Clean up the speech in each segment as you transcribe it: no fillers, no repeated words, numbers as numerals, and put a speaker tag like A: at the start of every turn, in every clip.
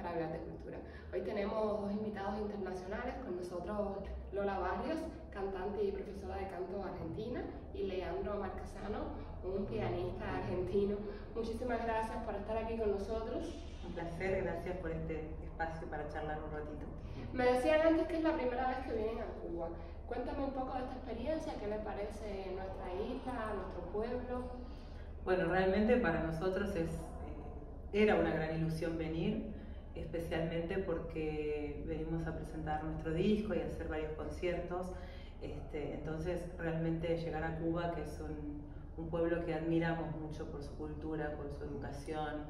A: para hablar de cultura. Hoy tenemos dos invitados internacionales, con nosotros Lola Barrios, cantante y profesora de canto argentina, y Leandro Marquesano, un pianista argentino. Muchísimas gracias por estar aquí con nosotros.
B: Un placer, gracias por este espacio para charlar un ratito.
A: Me decían antes que es la primera vez que vienen a Cuba. Cuéntame un poco de esta experiencia, qué les parece nuestra isla, nuestro pueblo.
B: Bueno, realmente para nosotros era una gran ilusión venir, especialmente porque venimos a presentar nuestro disco y a hacer varios conciertos. Entonces realmente llegar a Cuba, que es un pueblo que admiramos mucho por su cultura, por su educación,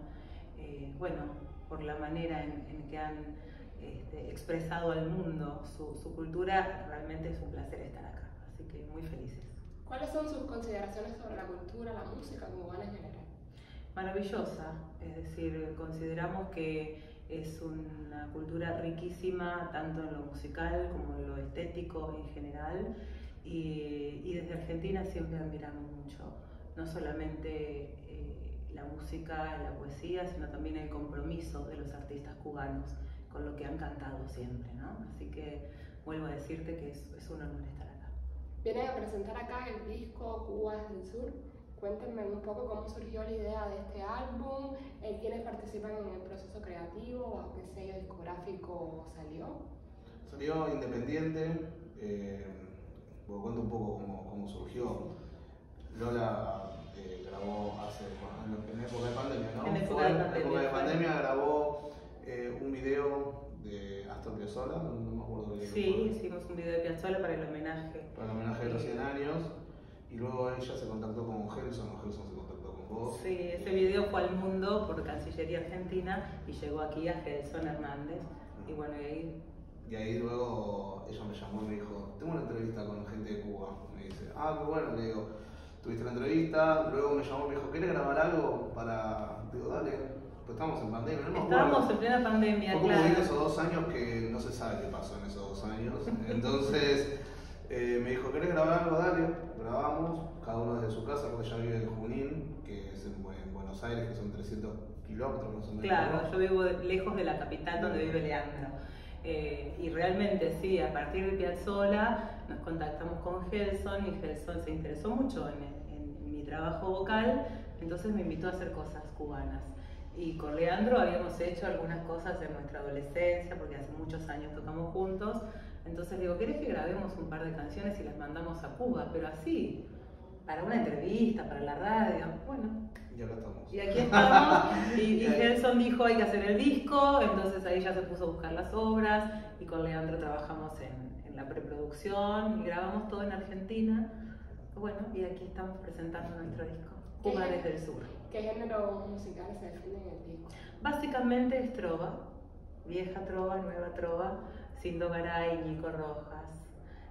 B: por la manera en que han expresado al mundo su cultura, realmente es un placer estar acá, así que muy felices.
A: ¿Cuáles son sus consideraciones sobre la cultura, la música cubana en general?
B: Maravillosa, es decir, consideramos que es una cultura riquísima tanto en lo musical como en lo estético en general, y desde Argentina siempre admiramos mucho, no solamente la música, la poesía, sino también el compromiso de los artistas cubanos con lo que han cantado siempre, ¿no? Así que vuelvo a decirte que es un honor estar acá.
A: Vienen a presentar acá el disco Cuba desde el Sur. Cuéntenme un poco cómo surgió la idea de este álbum, quiénes participan en el proceso creativo, bajo qué sello discográfico salió.
C: Salió independiente, cuento un poco cómo surgió. Lola grabó en época de pandemia, ¿no?
B: En época
C: de pandemia grabó un video de Astor Piazzolla, no me acuerdo bien.
B: Sí, hicimos un video de Piazzolla para el homenaje.
C: Para el homenaje de los 100 años, y luego ella se contactó con Gelson, o Gelson se contactó con vos.
B: Sí, ese video fue al mundo por Cancillería Argentina y llegó aquí a Gelson Hernández, y bueno,
C: y ahí luego ella me llamó y me dijo, tengo una entrevista con gente de Cuba. Me dice, qué bueno, le digo, tuviste la entrevista, luego me llamó y me dijo, ¿querés grabar algo para...? Digo, dale, pues estamos en pandemia, ¿no?
B: Estábamos en plena pandemia,
C: fue como
B: claro.
C: vino esos 2 años que no se sabe qué pasó en esos 2 años. Entonces me dijo, ¿querés grabar algo? Dale, grabamos, cada uno desde su casa, porque ella vive en Junín, que es en Buenos Aires, que son 300 kilómetros más o menos.
B: Claro, yo vivo lejos de la capital donde vive Leandro. Y realmente sí, a partir de Piazzolla nos contactamos con Gelson, y Gelson se interesó mucho en mi trabajo vocal, entonces me invitó a hacer cosas cubanas. Y con Leandro habíamos hecho algunas cosas en nuestra adolescencia, porque hace muchos años tocamos juntos. Entonces digo, ¿querés que grabemos un par de canciones y las mandamos a Cuba? Pero así, para una entrevista, para la radio, bueno.
C: Y acá estamos.
B: Y aquí estamos, y Gelson dijo hay que hacer el disco, entonces ahí ya se puso a buscar las obras, y con Leandro trabajamos en la preproducción, y grabamos todo en Argentina. Bueno, y aquí estamos presentando nuestro disco, Cuba desde el Sur.
A: ¿Qué género musical se defiende en el disco?
B: Básicamente es trova, vieja trova, nueva trova, Sindo Garay, Nico Rojas,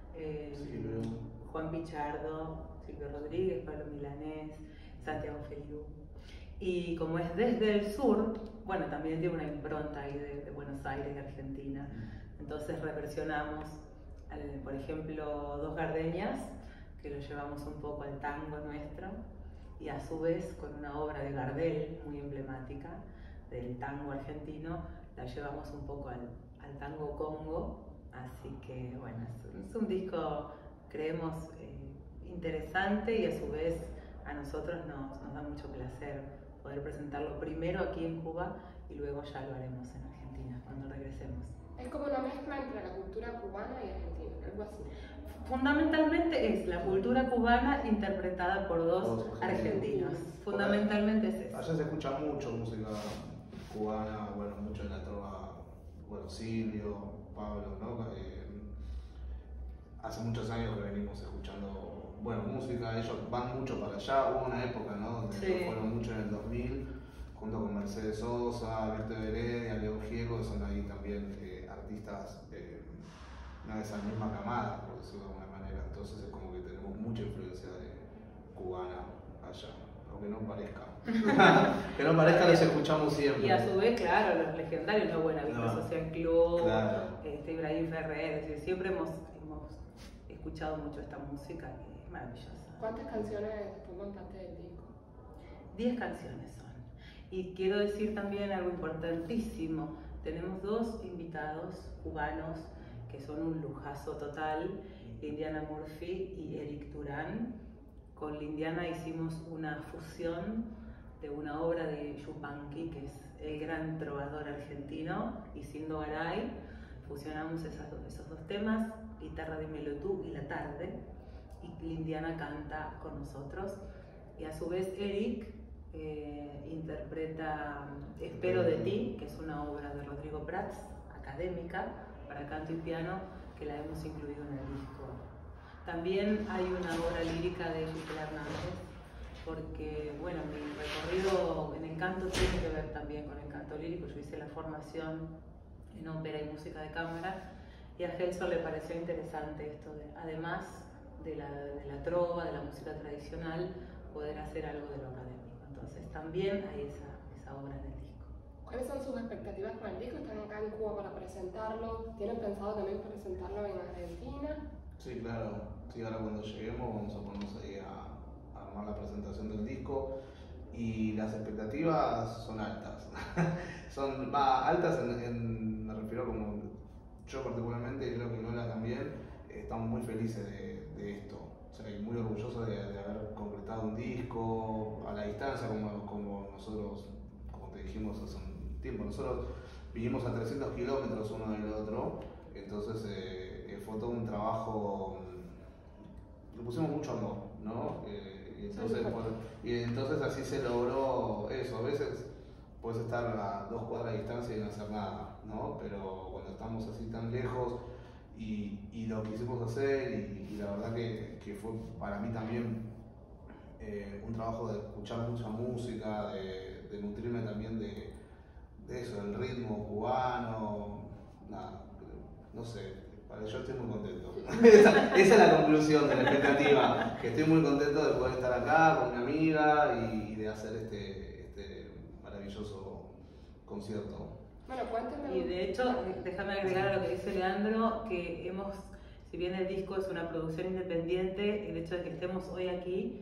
B: Juan Pichardo, Silvio Rodríguez, Pablo Milanés, Santiago Feliú. Y como es desde el sur, bueno, también tiene una impronta ahí de Buenos Aires, de Argentina. Entonces reversionamos, por ejemplo, Dos Gardenias, que lo llevamos un poco al tango nuestro, y a su vez con una obra de Gardel muy emblemática del tango argentino, la llevamos un poco al tango congo. Así que bueno, es un disco, creemos, interesante, y a su vez a nosotros nos da mucho placer poder presentarlo primero aquí en Cuba y luego ya lo haremos en Argentina cuando regresemos.
A: Es como una mezcla entre la cultura cubana y argentina, algo así.
B: Fundamentalmente es la cultura cubana interpretada por dos argentinos. Fundamentalmente es eso.
C: Allá se escucha mucho música cubana, bueno, mucho en la trova, Silvio, Pablo, ¿no? Hace muchos años que venimos escuchando, música, ellos van mucho para allá, hubo una época, ¿no? Donde ellos fueron mucho en el 2000, junto con Mercedes Sosa, Víctor Heredia, León Gieco, que son ahí también artistas de esa misma camada, por decirlo de alguna manera. Entonces es como que tenemos mucha influencia cubana allá, aunque no parezca. Que no parezca, los escuchamos siempre.
B: Y a su vez, claro, los legendarios, ¿no? Buenavista Social Club,
C: claro.
B: Ibrahim Ferrer, es decir, siempre hemos escuchado mucho esta música, que es maravillosa.
A: ¿Cuántas canciones forman parte del disco?
B: 10 canciones son. Y quiero decir también algo importantísimo, tenemos dos invitados cubanos que son un lujazo total, Lindiana Murphy y Eric Durán. Con Lindiana hicimos una fusión de una obra de Yupanqui, que es el gran trovador argentino, y Sindo Garay. Fusionamos esos dos temas, guitarra de Melotú y La Tarde, y Lindiana canta con nosotros. Y a su vez Eric interpreta Espero de ti, que es una obra de Rodrigo Prats, académica, para canto y piano, que la hemos incluido en el disco. También hay una obra lírica de Gisela Hernández, porque bueno, mi recorrido en el canto tiene que ver también con el canto lírico. Yo hice la formación en ópera y música de cámara, y a Gelson le pareció interesante esto de, además de la trova, de la música tradicional, poder hacer algo de lo académico. Entonces también hay esa obra en el disco.
A: ¿Cuáles son sus expectativas con el disco? ¿Están acá en Cuba para presentarlo? ¿Tienen pensado también presentarlo en Argentina?
C: Sí, claro. Sí, ahora cuando lleguemos vamos a ponernos ahí a armar la presentación del disco, y las expectativas son altas. Son altas me refiero como yo particularmente, y creo que Lola también, estamos muy felices de esto. O sea, y muy orgullosos de haber concretado un disco a la distancia, como nosotros, como te dijimos hace un tiempo. Nosotros vivimos a 300 kilómetros uno del otro, entonces fue todo un trabajo, le pusimos mucho amor, ¿no? Y entonces así se logró eso. A veces puedes estar a 2 cuadras de distancia y no hacer nada, ¿no? Pero cuando estamos así tan lejos y lo quisimos hacer, y la verdad que fue para mí también un trabajo de escuchar mucha música, de nutrirme también de eso, del ritmo cubano, nada, no sé. Yo estoy muy contento. Esa es la conclusión de la expectativa, que estoy muy contento de poder estar acá con mi amiga y de hacer este maravilloso concierto.
A: Bueno, cuéntame.
B: Y de hecho, déjame agregar a lo que dice Leandro, que si bien el disco es una producción independiente, el hecho de que estemos hoy aquí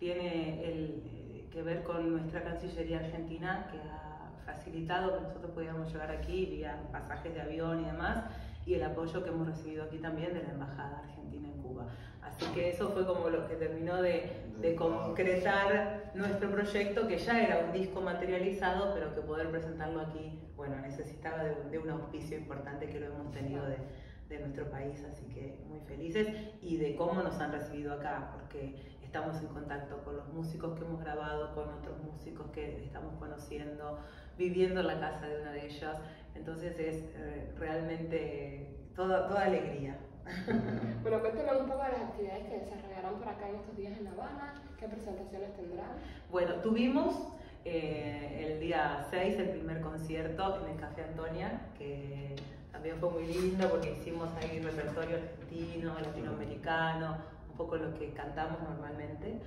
B: tiene que ver con nuestra Cancillería Argentina, que ha facilitado que nosotros pudiéramos llegar aquí vía pasajes de avión y demás, y el apoyo que hemos recibido aquí también de la Embajada Argentina en Cuba. Así que eso fue como lo que terminó de concretar nuestro proyecto, que ya era un disco materializado, pero que poder presentarlo aquí, bueno, necesitaba de un auspicio importante, que lo hemos tenido de nuestro país, así que muy felices, y de cómo nos han recibido acá, porque estamos en contacto con los músicos que hemos grabado, con otros músicos que estamos conociendo, viviendo en la casa de una de ellas. Entonces es realmente toda alegría.
A: Bueno, cuéntame un poco de las actividades que desarrollarán por acá en estos días en La Habana, qué presentaciones tendrán.
B: Bueno, tuvimos el día 6 el primer concierto en el Café Antonia, que también fue muy lindo porque hicimos ahí repertorio argentino, latinoamericano, un poco lo que cantamos normalmente.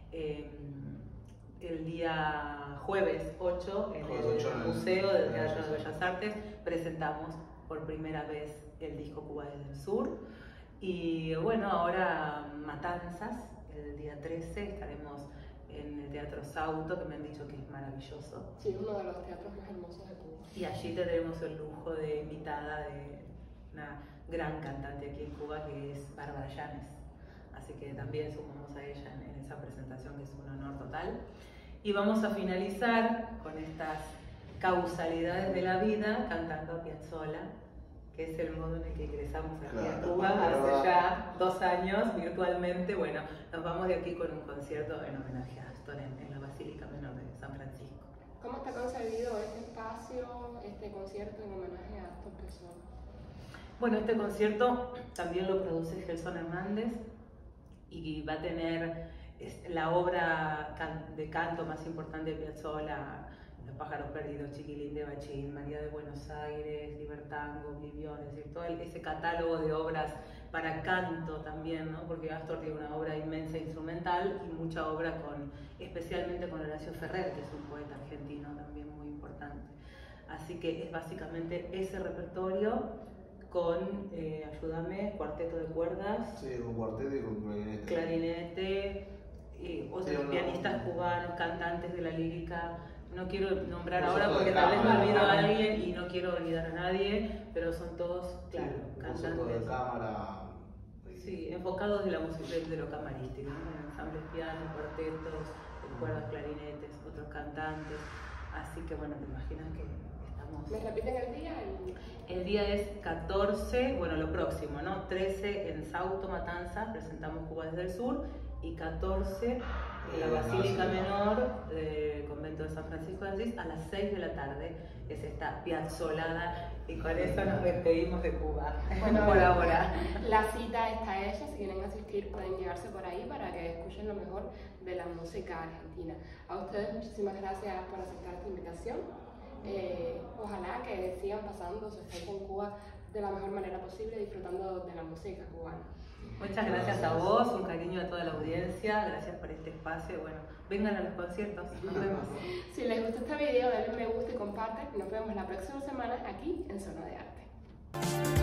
B: El día jueves 8 en el Museo del Teatro de Bellas Artes presentamos por primera vez el disco Cuba desde el Sur. Y bueno, ahora Matanzas, el día 13 estaremos en el Teatro Sauto, que me han dicho que es maravilloso.
A: Sí, es uno de los teatros más hermosos de Cuba.
B: Y allí tendremos el lujo de invitada de una gran cantante aquí en Cuba, que es Bárbara Llanes. Así que también sumamos a ella en esa presentación, que es un honor total. Y vamos a finalizar con estas causalidades de la vida cantando a Piazzolla, que es el modo en el que ingresamos aquí a Cuba hace ya 2 años virtualmente. Bueno, nos vamos de aquí con un concierto en homenaje a Astor en la Basílica Menor de San Francisco.
A: ¿Cómo está concebido este espacio, este concierto en homenaje a Astor Piazzolla?
B: Bueno, este concierto también lo produce Gelson Hernández y va a tener la obra de canto más importante de Piazzolla: Los pájaros perdidos, Chiquilín de Bachín, María de Buenos Aires, Libertango, Oblivión, es decir, todo ese catálogo de obras para canto también, ¿no? Porque Astor tiene una obra inmensa instrumental y mucha obra especialmente con Horacio Ferrer, que es un poeta argentino también muy importante. Así que es básicamente ese repertorio con, ayúdame, cuarteto de cuerdas.
C: Sí, con cuarteto y con clarinete.
B: Clarinete, otros pianistas cubanos, cantantes de la lírica no quiero nombrar
C: Nosotros
B: ahora porque
C: de
B: tal vez me
C: cámara,
B: olvido a
C: ¿no?
B: alguien y no quiero olvidar a nadie, pero son todos, claro,
C: Músicos
B: cantantes.
C: de cámara.
B: Sí, enfocados de la música, de lo camarístico, ¿no? Ensambles piano, cuartetos, cuerdas, clarinetes, otros cantantes. Así que bueno, te imaginas que estamos...
A: ¿Me repiten el día?
B: El día es 14, bueno, lo próximo, ¿no? 13 en Sauto, Matanzas, presentamos Cuba desde el Sur, y 14 en la Basílica Menor del Convento de San Francisco de Asís a las 6 de la tarde. Es esta piazzolada, y con eso nos despedimos de Cuba.
A: Bueno,
B: por ahora.
A: La cita está hecha, si quieren asistir pueden llegarse por ahí para que escuchen lo mejor de la música argentina. A ustedes muchísimas gracias por aceptar esta invitación. Ojalá que sigan pasando su estancia en Cuba de la mejor manera posible, disfrutando de la música cubana.
B: Muchas gracias a vos, un cariño a toda la audiencia, gracias por este espacio. Bueno, vengan a los conciertos, nos vemos.
A: Si les gustó este video, denle me gusta y comparten. Nos vemos la próxima semana aquí en Zona de Arte.